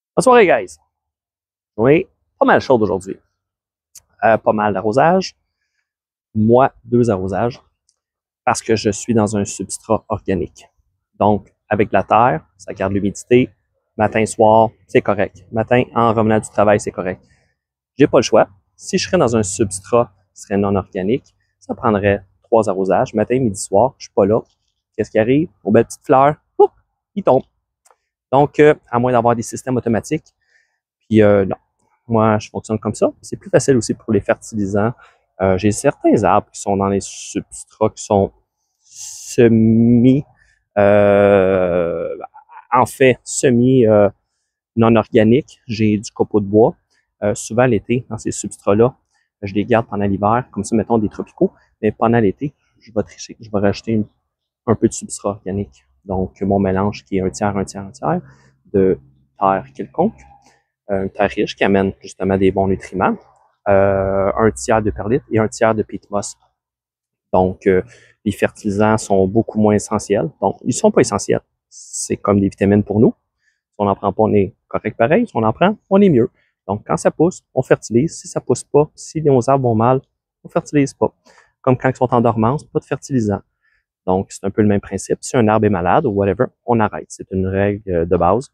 Bonne soirée, guys. Oui, pas mal chaude aujourd'hui. Pas mal d'arrosage. Moi, 2 arrosages parce que je suis dans un substrat organique. Donc, avec la terre, ça garde l'humidité. Matin, soir, c'est correct. Matin, en revenant du travail, c'est correct. J'ai pas le choix. Si je serais dans un substrat qui serait non organique, ça prendrait 3 arrosages. Matin, midi, soir, je suis pas là. Qu'est-ce qui arrive? Aux belles petites fleurs, oups, ils tombent. Donc, à moins d'avoir des systèmes automatiques, puis non. Moi, je fonctionne comme ça. C'est plus facile aussi pour les fertilisants. J'ai certains arbres qui sont dans les substrats qui sont semi, euh, en fait, semi non organiques. J'ai du copeau de bois. Souvent l'été, dans ces substrats-là, je les garde pendant l'hiver, comme ça, mettons des tropicaux. Mais pendant l'été, je vais tricher. Je vais rajouter un peu de substrat organique. Donc, mon mélange qui est un tiers, un tiers, un tiers de terre quelconque, une terre riche qui amène justement des bons nutriments, un tiers de perlite et un tiers de peat moss. Donc, les fertilisants sont beaucoup moins essentiels. Donc, ils ne sont pas essentiels. C'est comme des vitamines pour nous. Si on n'en prend pas, on est correct pareil. Si on en prend, on est mieux. Donc, quand ça pousse, on fertilise. Si ça pousse pas, si nos arbres vont mal, on fertilise pas. Comme quand ils sont en dormance, pas de fertilisant. Donc, c'est un peu le même principe. Si un arbre est malade ou whatever, on arrête. C'est une règle de base.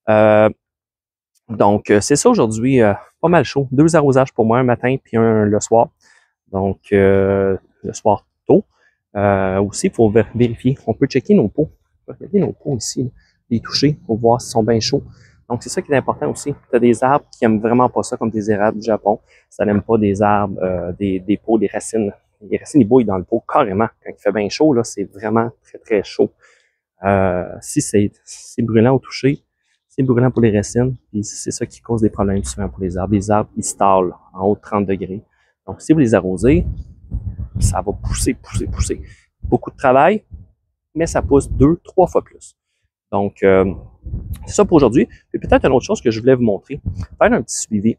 Donc, c'est ça aujourd'hui, pas mal chaud. 2 arrosages pour moi, un matin puis un le soir. Donc, le soir tôt. Aussi, il faut vérifier. On peut checker nos pots. On peut regarder nos pots ici, les toucher pour voir s'ils sont bien chauds. Donc, c'est ça qui est important aussi. Tu as des arbres qui aiment vraiment pas ça, comme des érables du Japon. Ça n'aime pas des arbres, des pots, des racines. Les racines, ils bouillent dans le pot carrément. Quand il fait bien chaud, là, c'est vraiment très, très chaud. Si c'est brûlant au toucher, c'est brûlant pour les racines, puis c'est ça qui cause des problèmes souvent pour les arbres. Les arbres, ils stallent en haut de 30 degrés. Donc, si vous les arrosez, ça va pousser, pousser, pousser. Beaucoup de travail, mais ça pousse 2, 3 fois plus. Donc, c'est ça pour aujourd'hui. Et peut-être une autre chose que je voulais vous montrer, faire un petit suivi.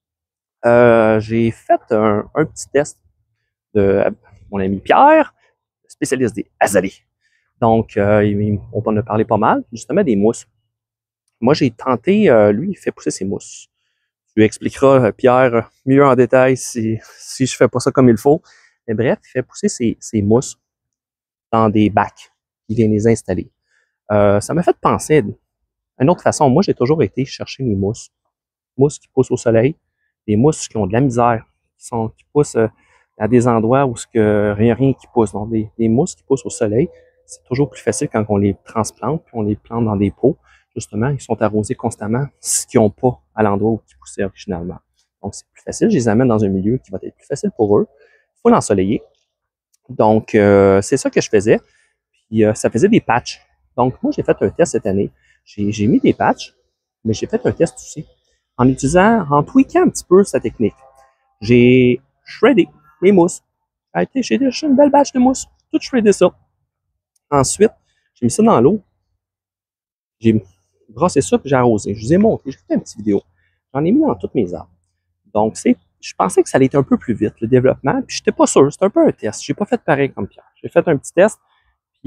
J'ai fait un petit test de mon ami Pierre, spécialiste des azalées. Donc, on en a parlé pas mal, justement des mousses. Moi, j'ai tenté, lui, il fait pousser ses mousses. Tu lui expliqueras, Pierre, mieux en détail si je fais pas ça comme il faut. Mais bref, il fait pousser ses mousses dans des bacs. Il vient les installer. Ça m'a fait penser à une autre façon. Moi, j'ai toujours été chercher mes mousses. Mousses qui poussent au soleil. Des mousses qui ont de la misère. Qui poussent à des endroits où rien qui pousse. Donc, des mousses qui poussent au soleil, c'est toujours plus facile quand on les transplante, puis on les plante dans des pots. Justement, ils sont arrosés constamment, ce qu'ils n'ont pas à l'endroit où ils poussaient originalement. Donc, c'est plus facile. Je les amène dans un milieu qui va être plus facile pour eux. Il faut l'ensoleiller. Donc, c'est ça que je faisais. Puis, ça faisait des patchs. Donc, moi, j'ai fait un test cette année. J'ai mis des patchs, mais j'ai fait un test aussi en tweakant un petit peu sa technique. J'ai shreddé mes mousses. J'ai déjà une belle batch de mousse. Tout shreddé ça. Ensuite, j'ai mis ça dans l'eau. J'ai brossé ça puis j'ai arrosé. Je vous ai montré. J'ai fait une petite vidéo. J'en ai mis dans toutes mes arbres. Donc, je pensais que ça allait être un peu plus vite, le développement. Puis, j'étais pas sûr. C'était un peu un test. J'ai pas fait pareil comme Pierre. J'ai fait un petit test. Puis,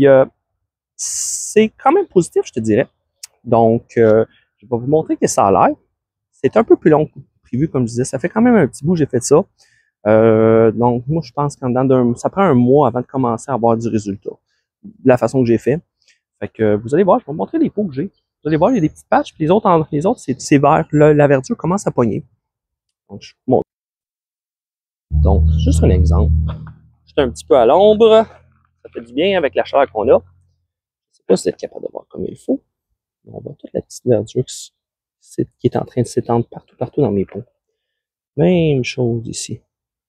c'est quand même positif, je te dirais. Donc, je vais vous montrer que ça a l'air. C'est un peu plus long que prévu, comme je disais. Ça fait quand même un petit bout que j'ai fait ça. Donc, moi, je pense ça prend un mois avant de commencer à avoir du résultat. De la façon que j'ai fait. Fait que vous allez voir, je vais vous montrer les pots que j'ai. Vous allez voir, il y a des petites patches, puis les autres c'est vert. La verdure commence à pogner. Donc, je vous montre. Donc, juste un exemple. Juste un petit peu à l'ombre. Ça fait du bien avec la chaleur qu'on a. Je sais pas si vous êtes capable de voir comme il faut. On voit toute la petite verdure qui est en train de s'étendre partout dans mes pots. Même chose ici.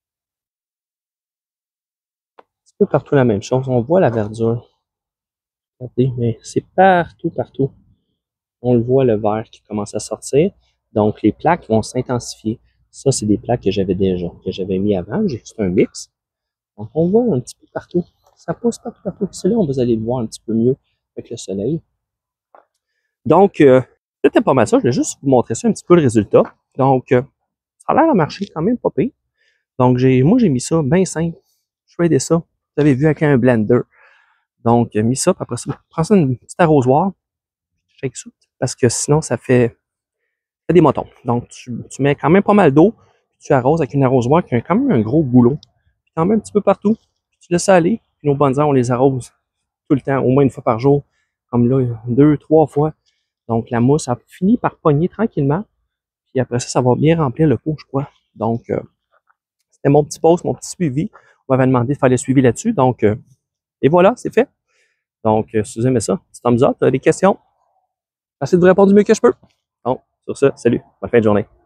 Un petit peu partout la même chose. On voit la verdure. Regardez, mais c'est partout. On le voit, le vert qui commence à sortir. Donc, les plaques vont s'intensifier. Ça, c'est des plaques que j'avais déjà, que j'avais mis avant. C'est un mix. Donc, on voit un petit peu partout. Ça pousse partout. Celui-là, vous allez le voir un petit peu mieux avec le soleil. Donc, c'était pas mal ça. Je vais juste vous montrer ça un petit peu le résultat. Donc, ça a l'air à marcher quand même pas pire. Donc, moi, j'ai mis ça bien simple. Je shreddais ça. Vous avez vu avec un blender. Donc, j'ai mis ça, puis après ça, prends ça une petite arrosoir. Shake ça. Parce que sinon, ça fait fais des motons. Donc, tu mets quand même pas mal d'eau, puis tu arroses avec une arrosoir qui a quand même un gros boulot. Puis tu en mets un petit peu partout, puis tu laisses ça aller. Puis nos bonnes herbes, on les arrose tout le temps, au moins une fois par jour, comme là, 2, 3 fois. Donc, la mousse a fini par pogner tranquillement. Puis après ça, ça va bien remplir le pot, je crois. Donc, c'était mon petit post, mon petit suivi. On m'avait demandé de faire le suivi là-dessus. Donc, et voilà, c'est fait. Donc, si vous aimez ça, petit thumbs up, des questions. J'essaie de vous répondre du mieux que je peux. Donc, sur ce, salut, bonne fin de journée.